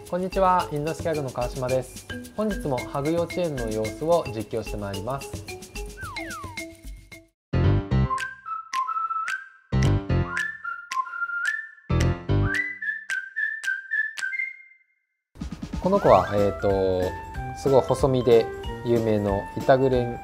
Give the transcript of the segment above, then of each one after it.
こんにちは、インドスキャグの川島です。本日もハグ幼稚園の様子を実況してまいります。この子は、すごい細身で有名のイタ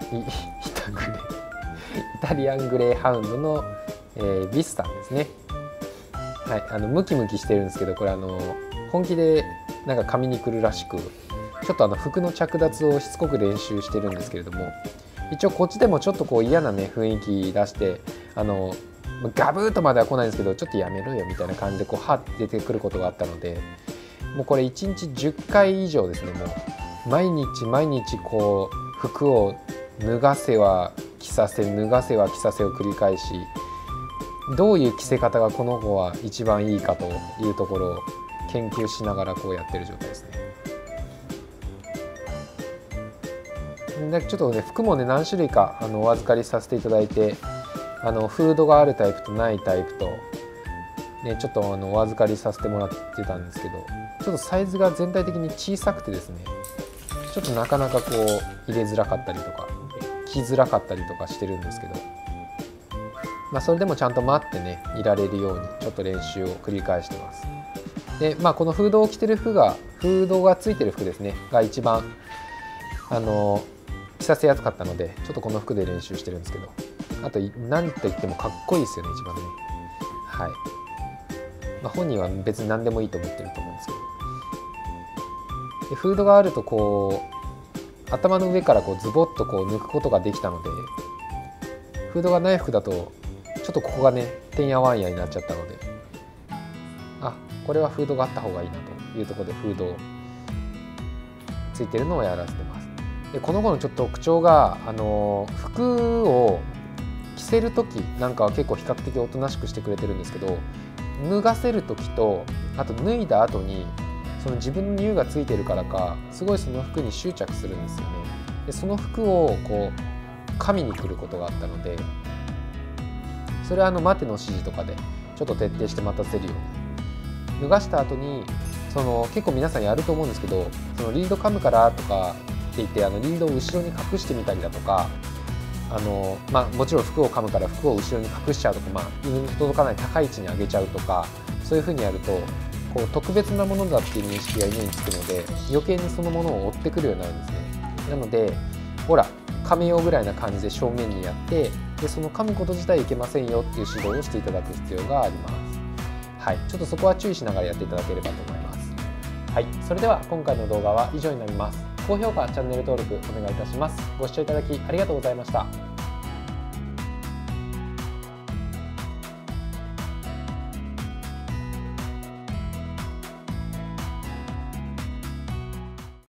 リアングレーハウンドの、ビスタンですね。はい、ムキムキしてるんですけど、これ本気でなんか噛みに来るらしく、ちょっと服の着脱をしつこく練習してるんですけれども、一応こっちでもちょっとこう嫌なね雰囲気出して、ガブーとまでは来ないんですけど、ちょっとやめろよみたいな感じでこうハッて出てくることがあったので、もうこれ1日10回以上ですね。もう毎日こう服を脱がせは着させ脱がせは着させを繰り返し、どういう着せ方がこの子は一番いいかというところを研究しながらこうやってる状態ですね。でちょっとね、服もね何種類かお預かりさせていただいて、フードがあるタイプとないタイプと、ね、ちょっとお預かりさせてもらってたんですけど、ちょっとサイズが全体的に小さくてですね、ちょっとなかなかこう入れづらかったりとか着づらかったりとかしてるんですけど、それでもちゃんと待ってねいられるようにちょっと練習を繰り返してます。でこのフードを着てる服がフードがついてる服ですねが一番着させやすかったので、ちょっとこの服で練習してるんですけど、あと何と言ってもかっこいいですよね、一番ね。はい、本人は別に何でもいいと思ってると思うんですけど、でフードがあるとこう頭の上からこうズボッとこう抜くことができたので、フードがない服だとちょっとここがねてんやわんやになっちゃったので、これはフードがあった方がいいなというところでフードついてるのをやらせてます。でこの子のちょっと特徴が服を着せる時なんかは結構比較的おとなしくしてくれてるんですけど、脱がせる時とあと脱いだ後にその自分の匂いがついてるからか、すごいその服に執着するんですよね。でその服をこう噛みに来ることがあったので、それは待ての指示とかでちょっと徹底して待たせるように、脱がした後に結構皆さんやると思うんですけど、そのリード噛むからとかって言ってリードを後ろに隠してみたりだとか、もちろん服を噛むから服を後ろに隠しちゃうとか、犬に届かない高い位置に上げちゃうとか、そういうふうにやるとこう特別なものだっていう認識が犬につくので、余計にそのものを追ってくるようになるんですね。なのでほら噛めようぐらいな感じで正面にやって、でその噛むこと自体いけませんよっていう指導をしていただく必要があります。はい、ちょっとそこは注意しながらやっていただければと思います。はい、それでは今回の動画は以上になります。高評価、チャンネル登録お願いいたします。ご視聴いただきありがとうございました。